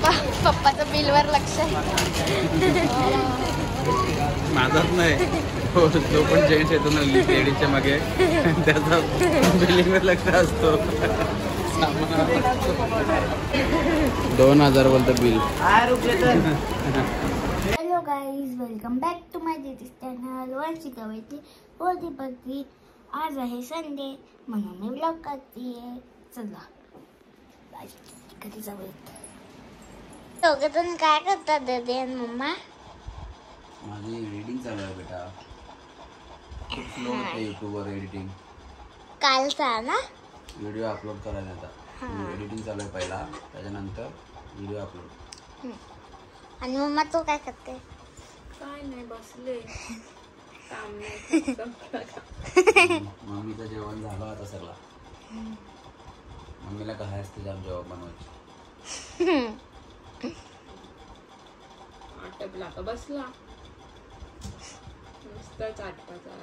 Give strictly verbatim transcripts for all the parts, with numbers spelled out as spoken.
पप्पा पप्पाचं बिलवर लक्ष आहे. माझाच नाही हो, जो पण जेंट्स येतो ना लेडीजच्या मागे त्याचा बिलिंगवर लक्ष असतो. दोन हजार बोलतो bill. Hello guys, welcome back to my this channel Varshika Vaiti बोलती बघती. आज आहे संडे म्हणून मी ब्लॉग करते. चला कधी जाऊयात. दोघं काय करतात दादी आणि मम्मा? माझी एडिटिंग चालू आहे बेटा. खूप स्लो होते युट्यूबवर एडिटिंग. कालचा ना व्हिडिओ अपलोड करायचा आता. एडिटिंग चालू आहे पहिला, त्याच्यानंतर व्हिडिओ अपलोड. आणि मम्मा तू काय करते? काय नाही, बसले. काम मम्मीचं जेवण झालं आता सगळं. मम्मीला काय असते जाम जेवण बनवायची. आटपला का बसला नुसतंच आटपाचा.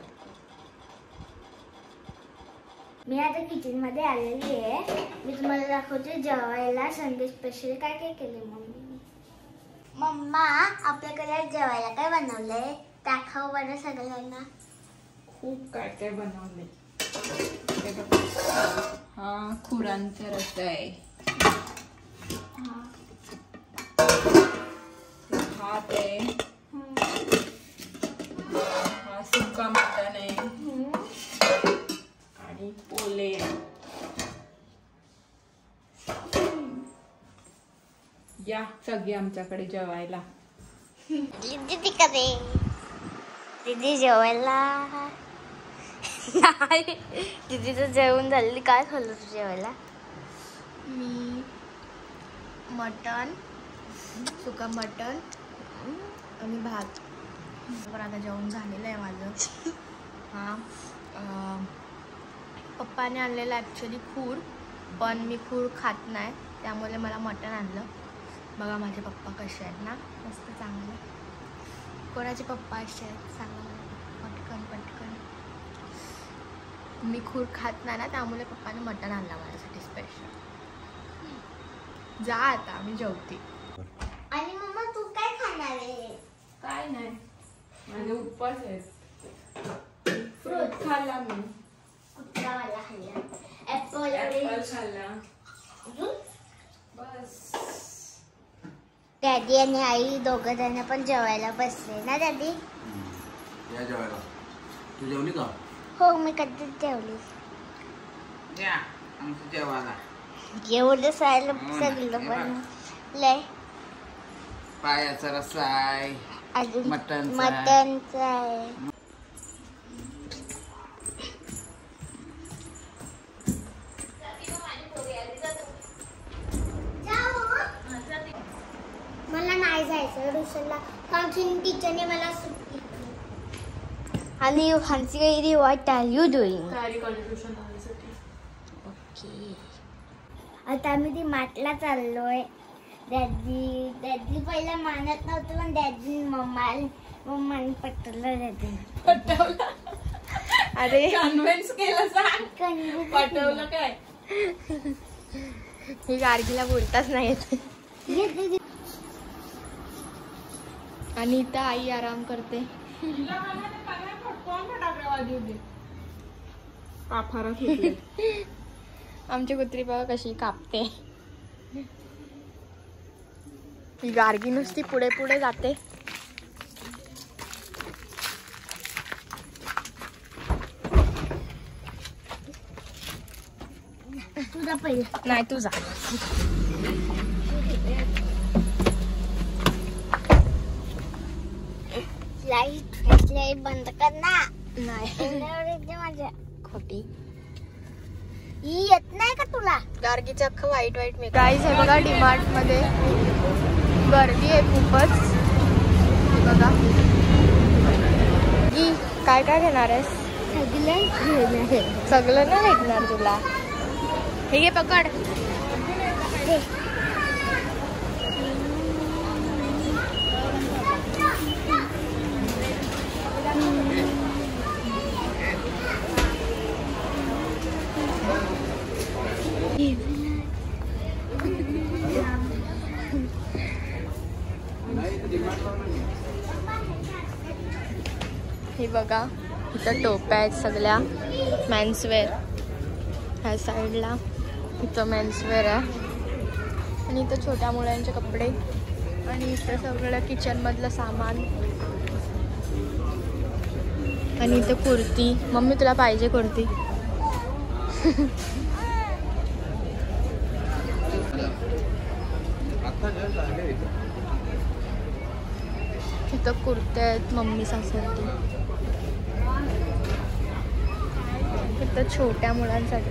मी आता किचन मध्ये आलेली आहे. मी तुम्हाला दाखवते जेवायला संडे स्पेशल काय काय केले मम्मी. मम्मा आपल्याकडे जेवायला काय बनवलंय दाखव बरं सगळ्यांना. खूप काय काय बनवले. हा खुरांचा रस्सा आहे. भात आहे. हा सुका मटण आहे आणि पोले. या सगळी आमच्याकडे जेवायला. दीदी करे दीदी जेवायला नाही. दीदीचं जेवण झालेली. काय खाल्लं तू जेवायला? मी मटण, सुका मटण आणि भात. पण आता जेवण झालेलं आहे माझं. हां, पप्पाने आणलेलं ॲक्च्युली खूर, पण मी खूर खात नाही त्यामुळे मला मटण आणलं. बघा माझे पप्पा कसे आहेत ना, मस्त चांगले. कोणाचे पप्पा असे आहेत सांगा मला. पटकन पटकन. मी खूर खात नाही ना, त्यामुळे पप्पाने मटण आणलं माझ्यासाठी स्पेशल. जा आता मी जेवते. आणि मम्मा तू काय खाणार आहे? काय नाही, माझे उपवास आहेत. फ्रूट खाल्ला मी. कुठला वाला खाल्ला? ऍपल ऍपल खाल्ला. बस. डॅडी आणि आई दोघं जण पण जेवायला बसले ना डॅडी? या जेवायला. तू जेवली का? हो मी कधीच जेवली. या आमचं जेवायला. एवढं सायला सगळं पण लय. पायाचा रस्सा आहे, अजून मटणचा मटणचा आहे. मला नाही जायचं ट्युशनला, कारण की टीचरने मला सुट्टी. आणि हांची काही what are you doing? Okay. आता आम्ही ती माटला चाललोय. डॅडी डॅडी पहिला मानत नव्हतं, पण डॅडी मम्मा मम्माने पटवलं. डॅडी पटवलं. अरे कन्व्हिन्स केलं. सांग पटवलं काय? ही गार्गीला बोलताच नाही येत. आणि इथं आई आराम करते. आमची कुत्री बघा कशी कापते. ही गार्गी नुसती पुढे पुढे जाते. तुझा पहिला नाही तुझा. लाईट लाईट बंद कर ना. नाही माझ्या खोटी ही येत नाही का तुला? गार्गीचं अख्खं वाईट वाईट मी. गाईज आहे बघा, डीमार्ट मध्ये गर्दी आहे खूपच. बघा की काय काय घेणार आहेस? सगळं नाही भेटणार तुला. हे घे पकड. हे बघा इथं टोप्या आहेत सगळ्या मेन्सवेअर. ह्या साईडला इथं मेन्सवेअर आहे आणि इथं छोट्या मुलांचे कपडे आणि इथं सगळं किचनमधलं सामान आणि इथं कुर्ती. मम्मी तुला पाहिजे कुर्ती? इथं कुर्त्या आहेत मम्मी सासरती. इथं छोट्या मुलांसाठी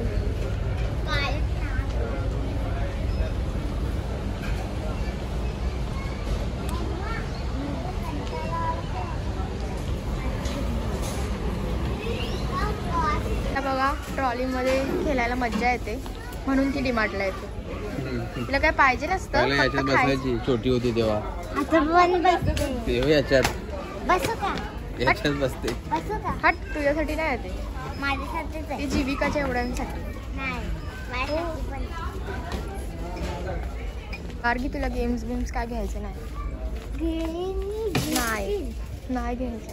बघा ट्रॉलीमध्ये खेळायला मज्जा येते म्हणून ती डीमार्टला येते. तिला काय पाहिजे नसतं, याच्यात बसायची. छोटी होती तेव्हा याच्यात याच्यात बसते. हट तुझ्यासाठी नाही येते, ती जीविकाच्या एवढ्यांसाठी. कारगी तुला गेम्स गेम्स काय घ्यायचे नाही? नाही नाही घ्यायचं.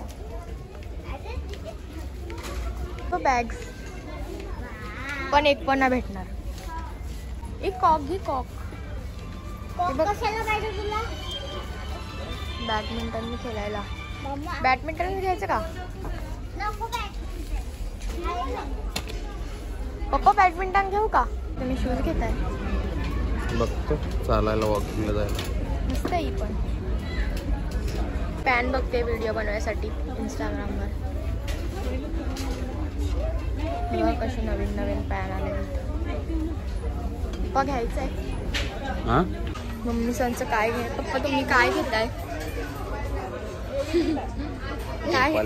बॅग्स पण एक पण नाही भेटणार. एक कॉक घे, कॉक. बॅडमिंटन खेळायला. बॅडमिंटन घ्यायचं का पप्पा? बॅडमिंटन घेऊ का? तुम्ही शूज घेताय? बघतो चालायला, वॉकिंगला जायला मस्त आहे. पण पॅन बघते व्हिडिओ बनवायसाठी इंस्टाग्रामवर. बघा कशी नवीन नवीन पॅन आले. पप्पा घ्यायचं आहे. हा मम्मी संचं काय घे? पप्पा तुम्ही काय घेताय? काय?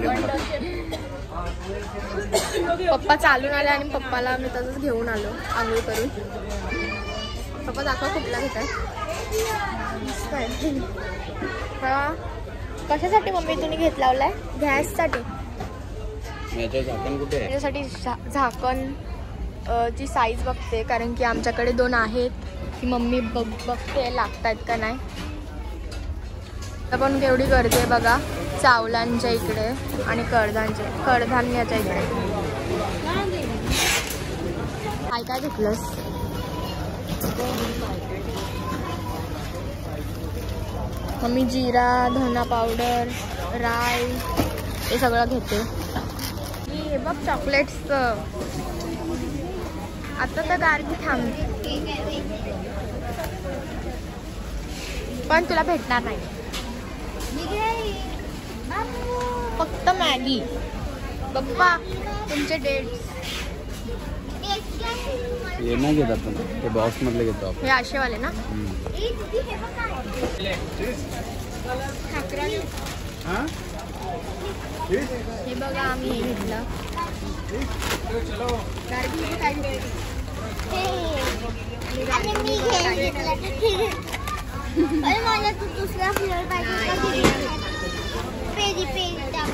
पप्पा चालून आले आणि पप्पाला मी तसंच घेऊन आलो आंघोळ करून. पप्पा दाखवा कुठला घेताय. मस्त आहे. हा कशासाठी मम्मी तुम्ही घेत लावलाय? गॅससाठी. त्याच्यासाठी झाकण ची साईज बघते कारण की आमच्याकडे दोन आहेत. ती मम्मी बघ बघते लागतात का नाही. पण केवढी गर्दी आहे बघा चावलांच्या इकडे आणि कडधान्याच्या कडधान्याच्या इकडे. काय काय घेतलंस? मम्मी जिरा, धना पावडर, राय हे सगळं घेते. हे बघ चॉकलेट्स. आता तर गारगी थांबते पण तुला भेटणार नाही. फक्त मॅगी. पप्पा तुमचे डेट्स हे नाही घेत आपण, ते बॉक्स मधले घेतो आपण. हे आशेवाले ना? हे बघा आम्ही हे घेतलं. काय मला तू दुसरा फ्लेवर पाहिजे. पेरी पेरी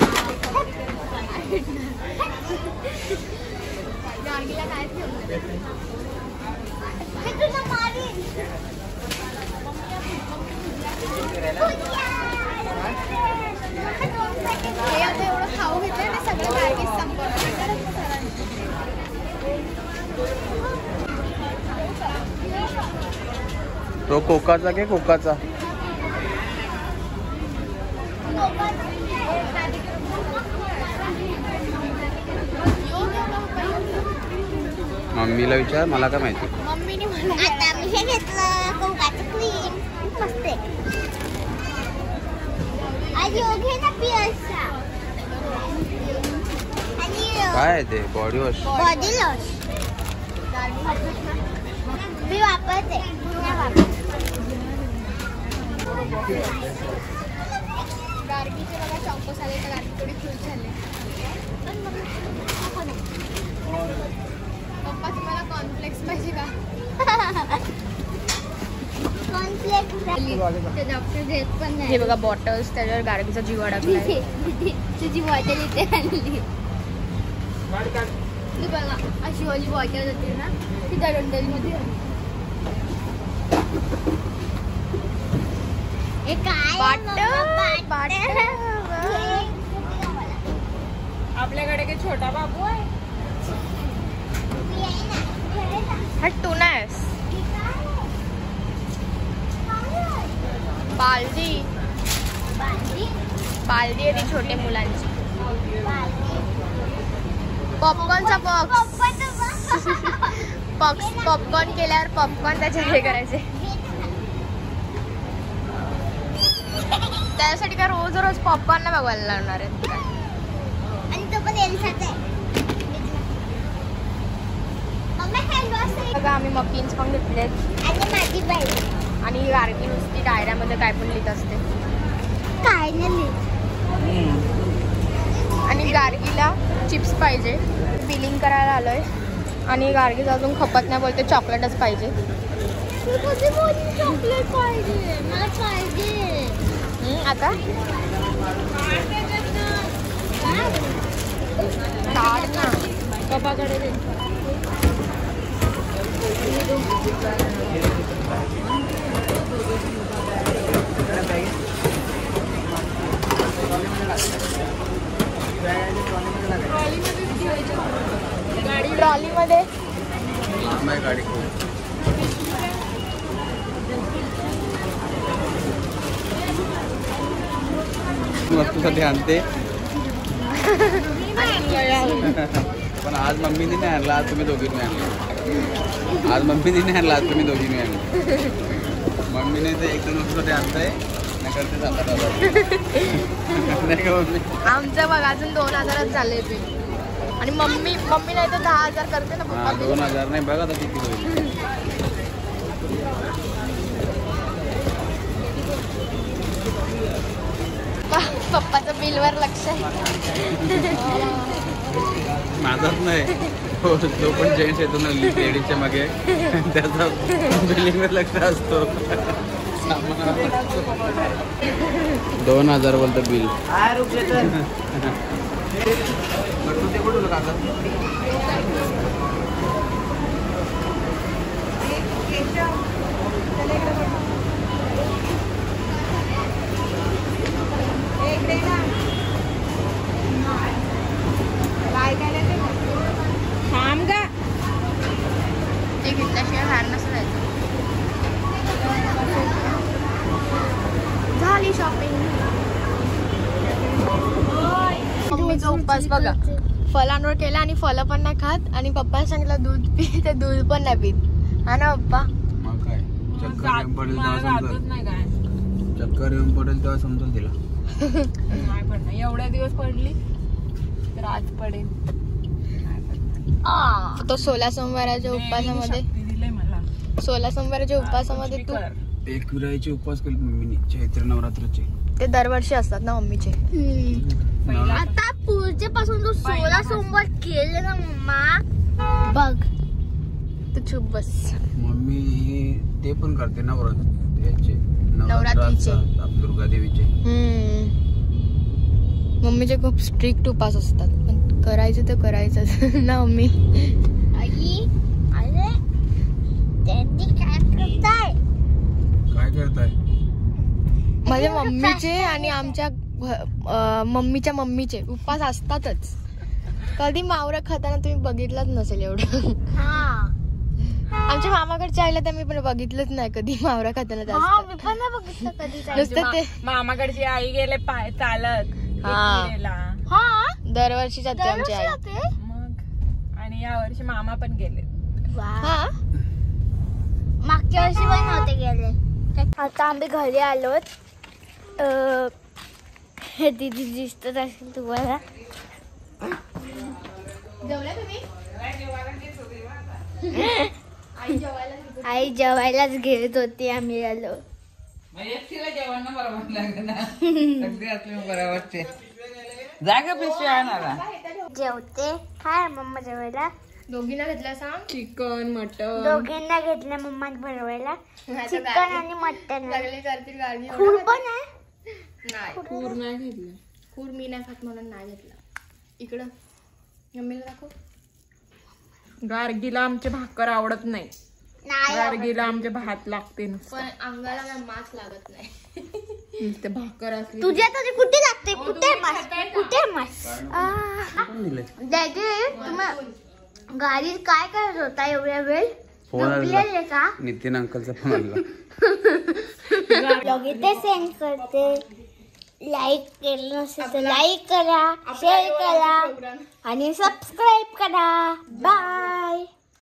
गार्गीला काय ठेवलं? हे आता एवढं खाऊ घेतलं ना सगळं गार्गीच संपवणार. तो कोकाचा की कोकाचा? मम्मीला विचार, मला काय माहिती. मम्मीने मला आता मी हे घेतलं कोकाचं क्रीम. मस्त आहे. आज योगे ना पिअर्सचा. काय आहे ते? Body wash. बॉडी वॉश मी वापरते. गार्गीचे बघा चॉकोस आले तर गार्गी थोडी खुश झाले. पप्पा तुम्हाला कॉर्नफ्लेक्स पाहिजे का? कॉर्नफ्लेक्स डॉक्टर देत पण नाही. हे बघा बॉटल्स, त्याच्यावर गार्गीचा जीव अडकलाय. तुझी बॉटल इथे आणली. ती बघा अशी वाली बॉटल होती ना ती त्या डंडलमध्ये. हे काय बाट बाट आपल्याकडे काही छोटा बाबू आहे. हा टू नाहीस बालदी बालदी आहे ती छोटे मुलांची. पॉपकॉर्नचा बॉक्स पॉप्स पॉपकॉर्न केल्यावर पॉपकॉर्न त्याच्यात हे करायचे. त्यासाठी काय रोज रोज पॉपकॉर्न नाही बघायला लागणार आहेत. आणि तो पण एलिसाचा आहे. मम्मी हँड वॉश आहे. बघा आम्ही मफिन्स पण घेतलेत आणि माझी बाई आणि गार्गी नुसती डायऱ्यामध्ये काय पण लिहित असते. काय नाही आणि गार्गीला चिप्स पाहिजे. बिलिंग करायला आलोय आणि गार्गीच अजून खपत नाही बोलते चॉकलेटच पाहिजे. चॉकलेट पाहिजे मला पाहिजे. आता काढ ना पप्पाकडे दे. ट्रॉली मध्ये गाडी वस्तूसाठी आणते पण आज मम्मीने नाही आणला. आज तुम्ही दोघींनी आणलं. आज मम्मीने नाही आणला. आज तुम्ही दोघींनी आणलं. मम्मीने ते एक दोन वस्तूसाठी आणताय नाही करते सात आठ हजार नाही का मम्मी. आमचं बघ अजून दोन हजारच झाले ते. आणि मम्मी मम्मी नाही तर दहा हजार करते ना हा पप्पा. दोन हजार नाही बघा आता किती होईल. पप्पाचं बिलवर लक्ष आहे. माझाच नाही हो जो पण जेंट्स येतो ना लेडीजच्या मागे त्याचा बिलिंगवर लक्ष असतो. दोन हजार बोलतो बिल. थांब गा. ते घेतल्याशिवाय बाहेर नसं जायचं. झाली शॉपिंग. मम्मीचा उपवास बघा फलांवर केला आणि फलं पण नाही खात आणि पप्पाने सांगितलं दूध पी ते दूध पण नाही पीत. हा ना पप्पा. मग काय चक्कर येऊन पडेल तेव्हा जातच समजेल. नाही काय. चक्कर येऊन पडेल तेव्हा समजेल तिला. नाही पडणार. एवढ्या दिवस पडली तर आज पडेल. तो सोळा सोमवाराच्या उपवासामध्ये दिलंय मला. सोळा सोमवाराच्या उपवासामध्ये तू एक विराईचे उपवास केले मम्मीने चैत्र नवरात्राचे. ते दरवर्षी असतात ना मम्मीचे. आता पुढच्या पासून तू सोळा सोमवार केले ना मम्मा बघ. तू चुप बस. मम्मी हे ते पण करते ना व्रत याचे नवरात्रीचे. दुर्गा देवीचे. हम्म. मम्मीचे खूप स्ट्रिक्ट उपवास असतात पण करायचं तर करायचंच ना मम्मी. आई अरे त्यांनी काय करताय काय करताय. माझ्या मम्मीचे आणि आमच्या अं, मम्मीच्या मम्मीचे उपवास असतातच. कधी मावरं खाताना तुम्ही बघितलंच नसेल एवढं. हा आमच्या मामाकडच्या आईला तर मी पण बघितलंच नाही कधी मावरा खाताना हा जास्त. मी पण नाही बघितलं कधी नुसतं ते मामाकडची आई गेले पाय चालत हा. एकविरेला. हा दरवर्षी जाते आमची आई. मग आणि या वर्षी मामा पण गेले. हा मागच्या वर्षी पण नव्हते गेले. आता आम्ही घरी आलोत. अं, हे दीदी दिसत असेल तुम्हाला. जेवल्या तुम्ही? आई जेवायलाच घेत होती आम्ही आलो. एकटीला जेवण बरोबर लागलं ना. सगळी असली बरोबरचे जागा पिशवी आणायला. जेवते काय मम्मा जेवायला. दोघींना घेतला सांग. चिकन मटन दोघींना घेतलं मम्मा बनवायला चिकन आणि मटन. लागले करतील गाडी. खूर पण आहे. नाही पूर नाही घेतलं. खूर मी नाही खात म्हणून नाही घेतला. इकडं मम्मीला दाखव. गार्गीला आमचे भाकर आवडत नाही. नाही गार्गीला आमचे भात लागते. पण अंगाला काय मास लागत नाही. नुसते भाकर असली तुझ्या तरी कुठे लागते? कुठे मास? कुठे मास? डॅडी तुम्ही गाडीत काय करत होता एवढ्या वेळ? झोपलेले का? नितीन अंकलचा फोन आला. ब्लॉग इथे सेंड करते. लाईक केलं नसेल तर लाईक करा, शेअर करा आणि सबस्क्राईब करा. बाय.